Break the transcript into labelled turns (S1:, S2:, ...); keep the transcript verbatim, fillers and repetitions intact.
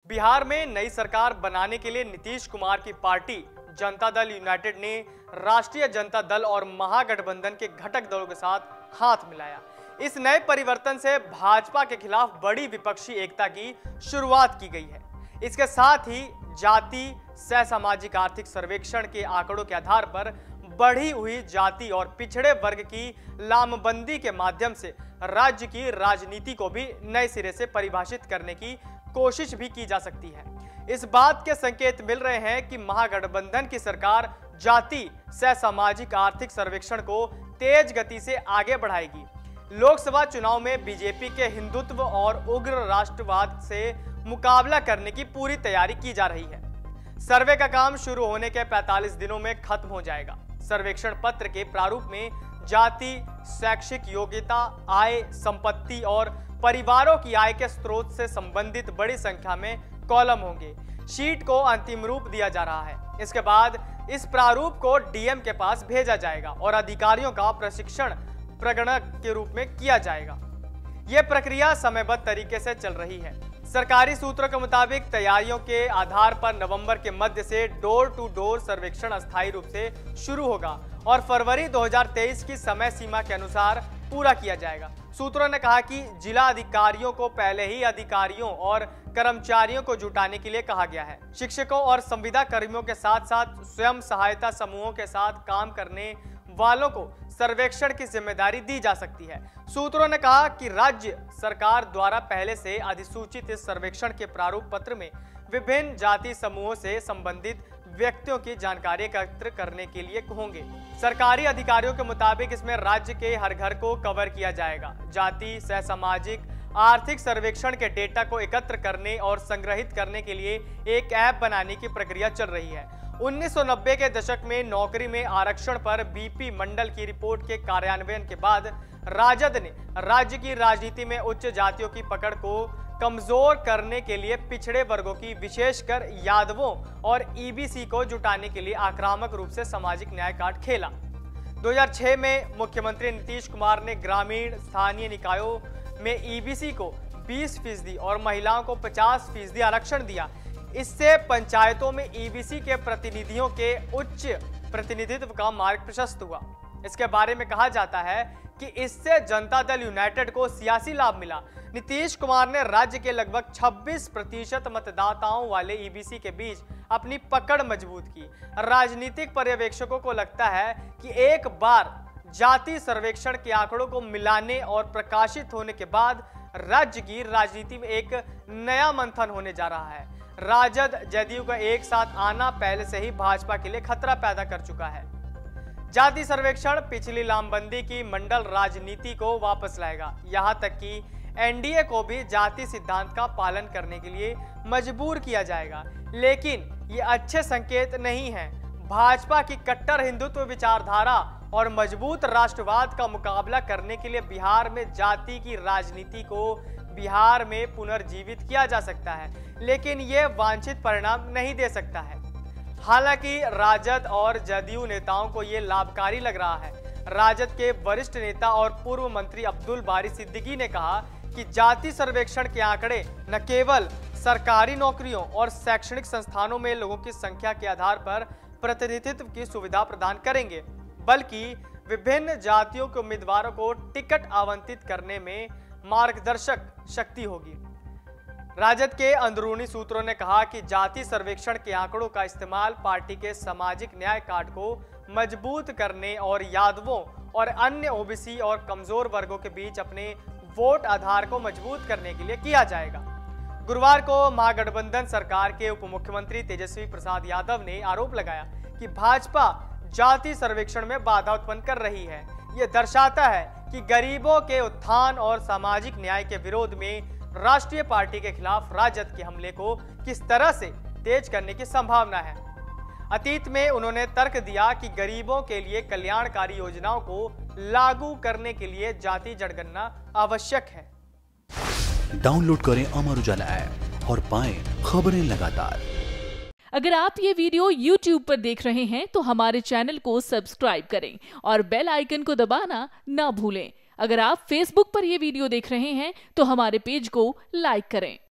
S1: बिहार में नई सरकार बनाने के लिए नीतीश कुमार की पार्टी जनता दल यूनाइटेड ने राष्ट्रीय जनता दल और महागठबंधन के घटक दलों के साथ हाथ मिलाया। इस नए परिवर्तन से भाजपा के खिलाफ बड़ी विपक्षी एकता की शुरुआत की गई है। इसके साथ ही जाति सह सामाजिक आर्थिक सर्वेक्षण के आंकड़ों के आधार पर बढ़ी हुई जाति और पिछड़े वर्ग की लामबंदी के माध्यम से राज्य की राजनीति को भी नए सिरे से परिभाषित करने की कोशिश भी की जा सकती है। इस बात के संकेत मिल रहे हैं कि महागठबंधन की सरकार जाति सह सामाजिक आर्थिक सर्वेक्षण को तेज गति से आगे बढ़ाएगी। लोकसभा चुनाव में बीजेपी के हिंदुत्व और उग्र राष्ट्रवाद से मुकाबला करने की पूरी तैयारी की जा रही है। सर्वे का काम शुरू होने के पैंतालीस दिनों में खत्म हो जाएगा। सर्वेक्षण पत्र के प्रारूप में जाति, शैक्षिक योग्यता, आय, संपत्ति और परिवारों की आय के स्रोत से संबंधित बड़ी संख्या में कॉलम होंगे। शीट को अंतिम रूप दिया जा रहा है। इसके बाद इस प्रारूप को डीएम के पास भेजा जाएगा और अधिकारियों का प्रशिक्षण प्रगणक के रूप में किया जाएगा। यह प्रक्रिया समयबद्ध तरीके से चल रही है। सरकारी सूत्रों के मुताबिक तैयारियों के आधार पर नवंबर के मध्य से डोर टू डोर सर्वेक्षण अस्थायी रूप से शुरू होगा और फरवरी दो हज़ार तेईस की समय सीमा के अनुसार पूरा किया जाएगा। सूत्रों ने कहा कि जिला अधिकारियों को पहले ही अधिकारियों और कर्मचारियों को जुटाने के लिए कहा गया है। शिक्षकों और संविदा कर्मियों के साथ साथ स्वयं सहायता समूहों के साथ काम करने वालों को सर्वेक्षण की जिम्मेदारी दी जा सकती है। सूत्रों ने कहा कि राज्य सरकार द्वारा पहले से अधिसूचित इस सर्वेक्षण के प्रारूप पत्र में विभिन्न जाति समूहों से संबंधित व्यक्तियों की जानकारी एकत्र करने के लिए होंगे। सरकारी अधिकारियों के मुताबिक इसमें राज्य के हर घर को कवर किया जाएगा। जाति सह सामाजिक आर्थिक सर्वेक्षण के डेटा को एकत्र करने और संग्रहित करने के लिए एक ऐप बनाने की प्रक्रिया चल रही है। उन्नीस सौ नब्बे के दशक में नौकरी में आरक्षण पर बीपी मंडल की रिपोर्ट के कार्यान्वयन के बाद राजद ने राज्य की राजनीति में उच्च जातियों की पकड़ को कमजोर करने के लिए पिछड़े वर्गों की विशेषकर यादवों और ईबीसी को जुटाने के लिए आक्रामक रूप से सामाजिक न्याय कार्ड खेला। दो हज़ार छह में मुख्यमंत्री नीतीश कुमार ने ग्रामीण स्थानीय निकायों में ईबीसी को बीस फीसदी और महिलाओं को पचास फीसदी आरक्षण दिया। इससे पंचायतों में ईबीसी के प्रतिनिधियों के उच्च प्रतिनिधित्व का मार्ग प्रशस्त हुआ। इसके बारे में कहा जाता है कि इससे जनता दल यूनाइटेड को सियासी लाभ मिला। नीतीश कुमार ने राज्य के लगभग छब्बीस प्रतिशत मतदाताओं वाले ईबीसी के बीच अपनी पकड़ मजबूत की। राजनीतिक पर्यवेक्षकों को लगता है कि एक बार जाति सर्वेक्षण के आंकड़ों को मिलाने और प्रकाशित होने के बाद राज्य की राजनीति में एक नया मंथन होने जा रहा है। राजद जदयू का एक साथ आना पहले से ही भाजपा के लिए खतरा पैदा कर चुका है। जाति सर्वेक्षण पिछली लामबंदी की मंडल राजनीति को वापस लाएगा। यहां तक कि एनडीए को भी जाति सिद्धांत का पालन करने के लिए मजबूर किया जाएगा। लेकिन ये अच्छे संकेत नहीं है। भाजपा की कट्टर हिंदुत्व विचारधारा और मजबूत राष्ट्रवाद का मुकाबला करने के लिए बिहार में जाति की राजनीति को बिहार में पुनर्जीवित किया जा सकता है, लेकिन यह वांछित परिणाम नहीं दे सकता है। हालांकि राजद और जदयू नेताओं को यह लाभकारी लग रहा है। राजद के वरिष्ठ नेता और पूर्व मंत्री अब्दुल बारी सिद्दीकी ने कहा कि जाति सर्वेक्षण के आंकड़े न केवल सरकारी नौकरियों और शैक्षणिक संस्थानों में लोगों की संख्या के आधार पर प्रतिनिधित्व की सुविधा प्रदान करेंगे, बल्कि विभिन्न जातियों के उम्मीदवारों को टिकट आवंटित करने में मार्गदर्शक शक्ति होगी। राजद के अंदरूनी सूत्रों ने कहा कि जाति सर्वेक्षण के आंकड़ों का इस्तेमाल पार्टी के सामाजिक न्याय कार्ड को मजबूत करने और यादवों और अन्य ओबीसी और कमजोर वर्गों के बीच अपने वोट आधार को मजबूत करने के लिए किया जाएगा। गुरुवार को महागठबंधन सरकार के उप मुख्यमंत्री तेजस्वी प्रसाद यादव ने आरोप लगाया कि भाजपा जाति सर्वेक्षण में बाधा उत्पन्न कर रही है। यह दर्शाता है कि गरीबों के उत्थान और सामाजिक न्याय के विरोध में राष्ट्रीय पार्टी के खिलाफ राजद के हमले को किस तरह से तेज करने की संभावना है। अतीत में उन्होंने तर्क दिया कि गरीबों के लिए कल्याणकारी योजनाओं को लागू करने के लिए जाति जनगणना आवश्यक है।
S2: डाउनलोड करें अमर उजाला ऐप और पाएं खबरें लगातार।
S3: अगर आप ये वीडियो यूट्यूब पर देख रहे हैं तो हमारे चैनल को सब्सक्राइब करें और बेल आइकन को दबाना ना भूलें। अगर आप फेसबुक पर यह वीडियो देख रहे हैं तो हमारे पेज को लाइक करें।